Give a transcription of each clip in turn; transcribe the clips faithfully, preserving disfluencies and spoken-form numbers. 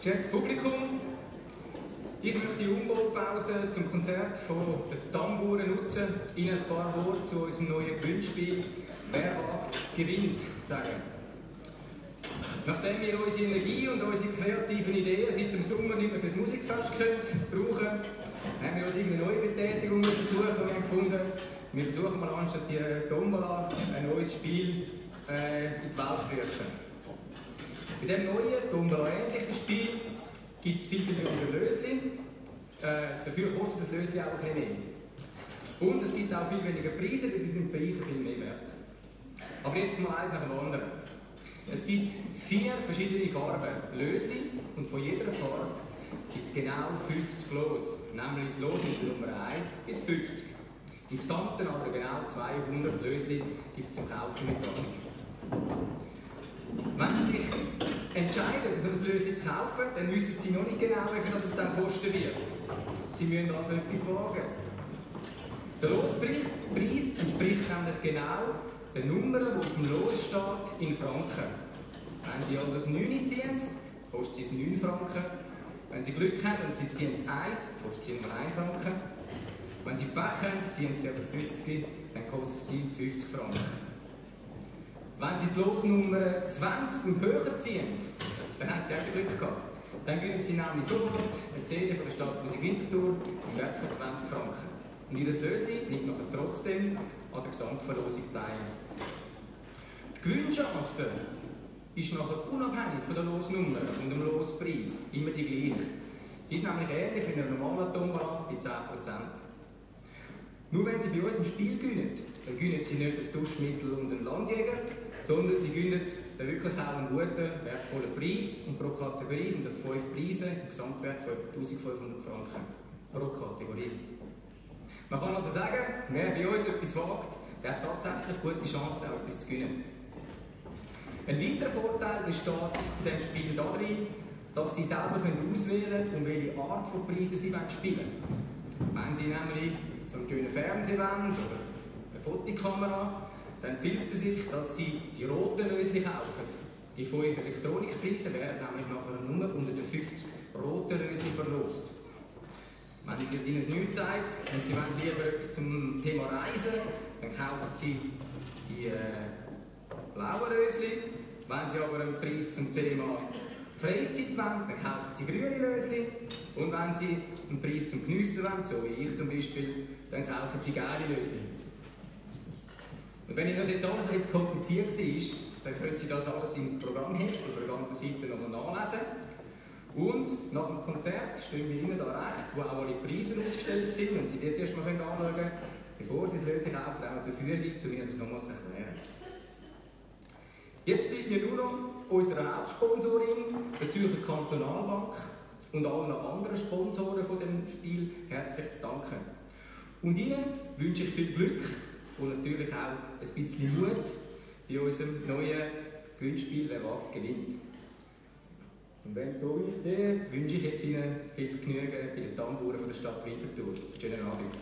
Geschätztes Publikum, ich möchte die Umbaupause zum Konzert von den Tamburen nutzen, Ihnen ein paar Worte zu unserem neuen Gewinnspiel «Wer wagt, gewinnt» zu sagen. Nachdem wir unsere Energie und unsere kreativen Ideen seit dem Sommer nicht mehr für das Musikfest können, brauchen, haben wir uns eine neue Betätigung versucht und haben gefunden, wir versuchen mal anstatt die Tombola ein neues Spiel äh, in die Welt zu rufen. Bei diesem neuen, Tombola-ähnlichen Spiel gibt es viel, viel weniger Löschen. Äh, dafür kostet das Löschen auch ein bisschen mehr. Und es gibt auch viel weniger Preise, dafür sind die Preise viel mehr wert. Aber jetzt mal eins nach dem anderen. Es gibt vier verschiedene Farben Löschen und von jeder Farbe gibt es genau fünfzig Los. Nämlich das Los mit der Nummer eins bis fünfzig. Im Gesamten, also genau zweihundert Löschen, gibt es zum Kaufen mit Ordnung. Wenn Sie sich entscheiden, so ein Löschen zu kaufen, dann wissen Sie noch nicht genau, wie viel es dann kosten wird. Sie müssen also etwas wagen. Der Lospreis entspricht nämlich genau der Nummer, die auf dem Los steht, in Franken. Wenn Sie also das neun ziehen, kostet es neun Franken. Wenn Sie Glück haben und Sie ziehen das eins, kostet es nur ein Franken. Wenn Sie Pech haben, ziehen Sie aber das fünfzig, dann kostet es fünfzig Franken. Wenn Sie die Losnummer zwanzig und höher ziehen, dann haben Sie auch Glück gehabt. Dann gewinnen Sie nämlich sofort eine C D von der Stadtmusik Winterthur im Wert von zwanzig Franken. Und Ihr Löschen nimmt nachher trotzdem an der Gesamtverlosung teil. Die Gewinnchance ist nachher unabhängig von der Losnummer und dem Lospreis immer die gleiche. Die ist nämlich ähnlich wie eine normale Tombola bei zehn Prozent. Nur wenn Sie bei uns im Spiel gewinnen, dann gewinnen Sie nicht das Duschmittel und einen Landjäger, sondern Sie gewinnen dann wirklich auch einen guten, wertvollen Preis. Und pro Kategorie sind das fünf Preise im Gesamtwert von etwa eintausendfünfhundert Franken pro Kategorie. Man kann also sagen, wer bei uns etwas wagt, der hat tatsächlich gute Chancen, auch etwas zu gewinnen. Ein weiterer Vorteil besteht in diesem Spiel darin, dass Sie selber auswählen können, um welche Art von Preisen Sie spielen wollen. Wenn Sie nämlich so einen schönen Fernseher wollen oder eine Fotokamera, dann empfiehlt es sich, dass Sie die roten Löschen kaufen. Die fünf Elektronikpreise werden nämlich nachher nur unter den fünfzig roten Löschen verlost. Wenn Ihnen nichts sagt und Sie wollen lieber etwas zum Thema Reisen, dann kaufen Sie die äh, blauen Löschen. Wenn Sie aber einen Preis zum Thema Freizeit wollen, dann kaufen Sie grüne Löschen. Und wenn Sie einen Preis zum Geniessen wollen, so wie ich zum Beispiel, dann kaufen Sie gelbe Löschen. Und wenn Ihnen das jetzt alles jetzt kompliziert war, dann können Sie das alles im Programmheft auf der ganzen Seite nochmal nachlesen. Und nach dem Konzert stehen wir Ihnen da rechts, wo auch alle Preise ausgestellt sind, wenn Sie die jetzt erstmal anschauen können, bevor Sie das Löschen kaufen, auch zur Verfügung, um Ihnen das nochmal zu erklären. Jetzt bleibt mir nur noch unsere Hauptsponsorin, der Zürcher Kantonalbank, und allen anderen Sponsoren von dem Spiel herzlich zu danken. Und Ihnen wünsche ich viel Glück und natürlich auch ein bisschen Mut bei unserem neuen Gewinnspiel «Wer wagt, gewinnt». Und wenn es so wie ich sehe, wünsche ich jetzt Ihnen viel Vergnügen bei den Tamburen von der Stadt Winterthur. Schönen Abend.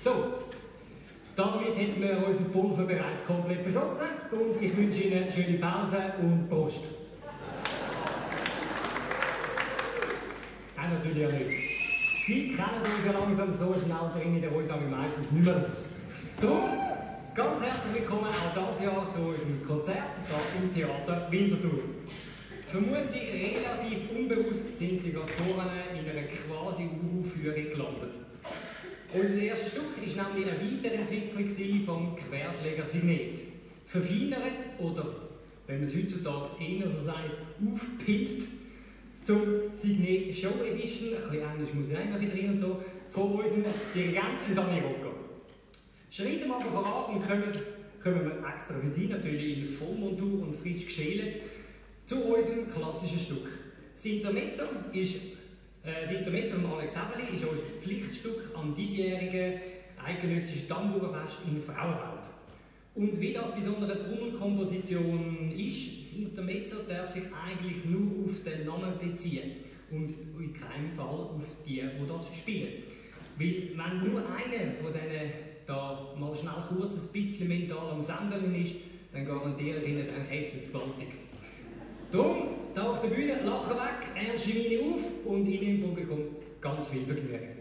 So, damit hätten wir unser Pulver bereits komplett verschossen und ich wünsche Ihnen eine schöne Pause und Prost. Nein, natürlich auch nicht. Sie kennen uns ja langsam so schnell, bringen wir uns aber meistens nicht mehr raus. Darum, ganz herzlich willkommen auch dieses Jahr zu unserem Konzert hier im Theater Winterthur. Vermutlich relativ unbewusst sind Sie gerade vorne in einer quasi Uraufführung gelandet. Unser erstes Stück war nämlich eine Weiterentwicklung vom Querschläger Signet. Verfeinert oder, wenn man es heutzutage eher so sagt, aufgepimpt zum Signet Show Edition, ein bisschen Englisch muss ich auch drin und so, von unserem Dirigenten Dani Rocca. Schreiten wir aber voran und kommen, kommen wir extra für Sie natürlich in Vollmontur und frisch geschält zu unserem klassischen Stück. Das Intermezzo ist äh, das Intermezzo von Alex Häberli ist unser Pflichtstück am diesjährigen eidgenössischen Tambourfest in Frauenfeld. Und wie das bei so einer Trommelkomposition ist, das Intermezzo darf sich eigentlich nur auf den Namen beziehen und in keinem Fall auf die, die das spielen. Weil wenn nur einer von denen da mal schnell kurz ein bisschen mental am Sendeln ist, dann garantiere ich Ihnen, dann kässt es gewaltig. Darum, da auf der Bühne, lachen weg, ernste Miene auf und Ihnen im Publikum ganz viel Vergnügen.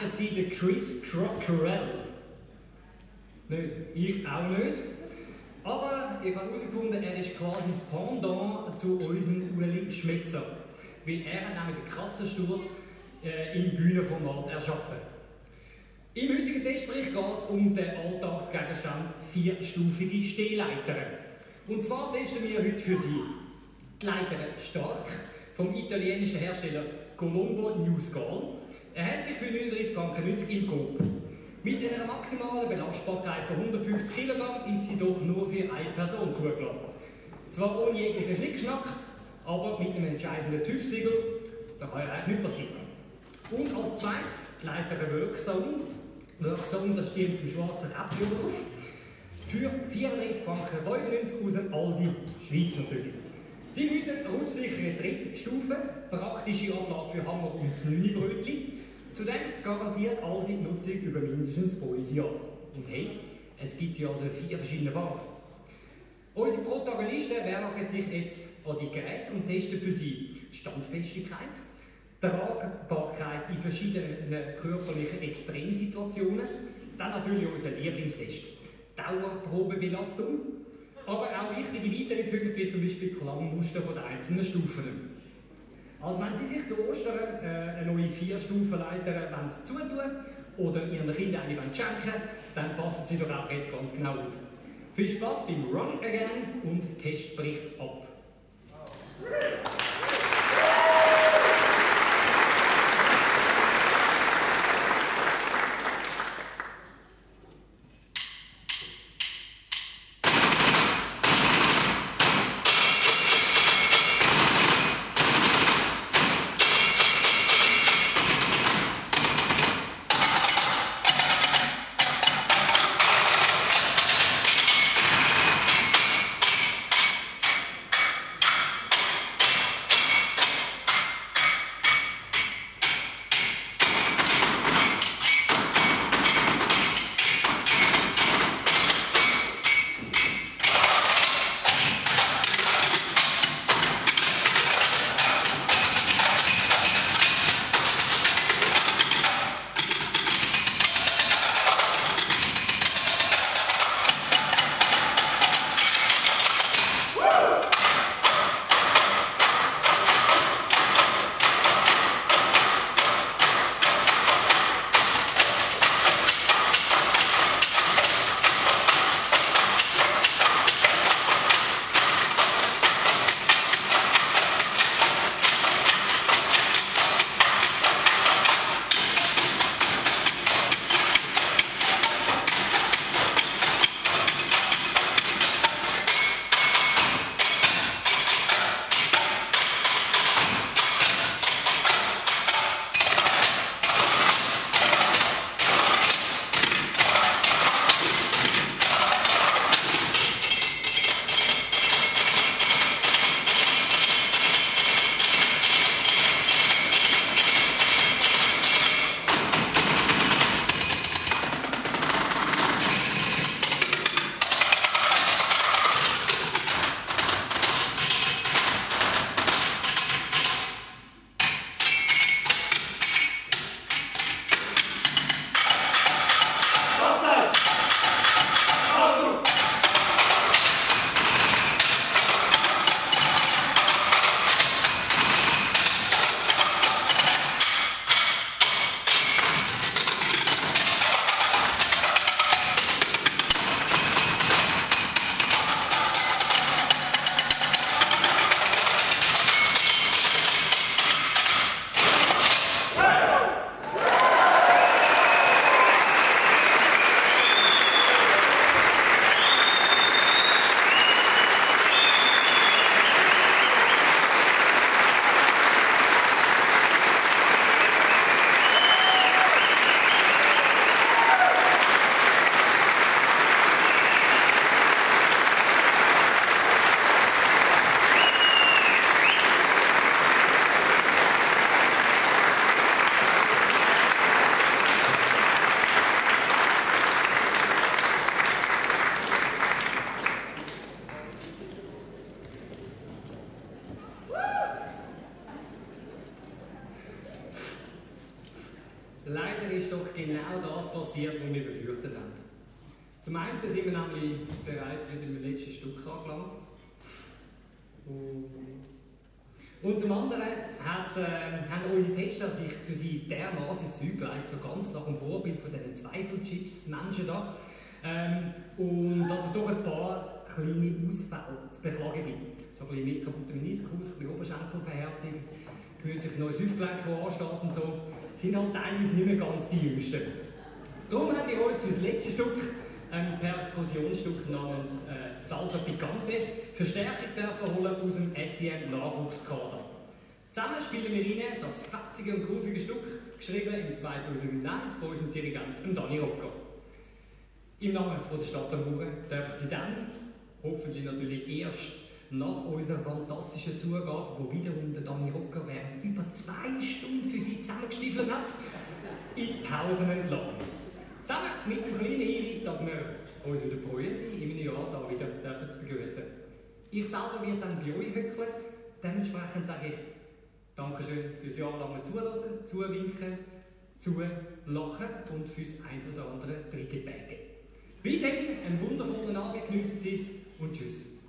Kennen Sie den Chris Crockerell? Nicht, ich auch nicht. Aber ich habe herausgefunden, er ist quasi das Pendant zu unserem Ueli Schmetzer. Weil er hat nämlich den krassen Sturz äh, im Bühnenformat erschaffen. Im heutigen Testbericht geht es um den Alltagsgegenstand vierstufige Stehleitern. Und zwar testen wir heute für Sie die Leiter Stark vom italienischen Hersteller Colombo New Scale, erhältlich für neununddreißig Franken neunzig im Coop. Mit einer maximalen Belastbarkeit von hundertfünfzig Kilogramm ist sie doch nur für eine Person zugelassen. Zwar ohne jeglichen Schnickschnack, aber mit einem entscheidenden TÜV-Siegel, da kann ja eigentlich nichts passieren. Und als zweites die Leiter Workzone. Workzone, das steht mit dem schwarzen Käppchen drauf. Für vierunddreißig Franken fünfundneunzig aus dem Aldi Schweiz natürlich. Sie bieten rutschsichere Trittstufen, praktische Ablage für Hammer und das Nünni-Brötchen. Zudem garantiert Aldi die Nutzung über mindestens fünf Jahre. Und hey, es gibt ja also vier verschiedene Farben. Unsere Protagonisten werden sich jetzt an die Geräte und testen für sie die Standfestigkeit, Tragbarkeit in verschiedenen körperlichen Extremsituationen, dann natürlich unser Lieblingstest, Dauerprobebelastung, aber auch wichtige weitere Punkte wie zum Beispiel die Klammmuster der einzelnen Stufen. Also wenn Sie sich zu Ostern äh, eine neue Vier-Stufen-Leiter zutun oder Ihren Kindern eine schenken wollen, dann passen Sie doch auch jetzt ganz genau auf. Viel Spaß beim Run Again und Test bricht ab. leider ist doch genau das passiert, was wir befürchtet haben. Zum einen sind wir nämlich bereits wieder im letzten Stück angelangt. Und zum anderen hat, äh, haben unsere Tester sich für sie dermaßen ins Zeug gelegt, so ganz nach dem Vorbild von diesen Zweifelchips-Menschen da. Ähm, und dass es doch ein paar kleine Ausfälle zu beklagen gibt. So ein bisschen mit kaputten Meniskus, ein bisschen Oberschenkelverhärtung, gemütliches neues Hüftgelenk, das ansteht und so, sind halt teilweise nicht mehr ganz die jüngsten. Darum haben wir uns für das letzte Stück ein Perkussionsstück namens äh, Salsa Picante Verstärkung dürfen holen aus dem S I M-Nachwuchskader. Zusammen spielen wir Ihnen das fetzige und groovige Stück, geschrieben im zweitausendeins von unserem Dirigenten Dani Rocca. Im Namen von der Stadt Amuren dürfen Sie dann, hoffentlich natürlich erst nach unserer fantastischen Zugabe, wo wiederum der Dani Rocca während über zwei Stunden für Sie zusammengestiefelt hat, in die Pausen entlassen. Zusammen mit dem kleinen Hinweis, dass wir uns wieder freuen sind, in einem Jahr da wieder zu begrüßen. Ich selber werde dann bei euch hückeln. Dementsprechend sage ich Dankeschön fürs jahrelange Zuhören, Zuwinken, Zulachen und fürs ein oder andere Trickgepäge. Weiterhin einen wundervollen Abend, geniessen Sie es und tschüss.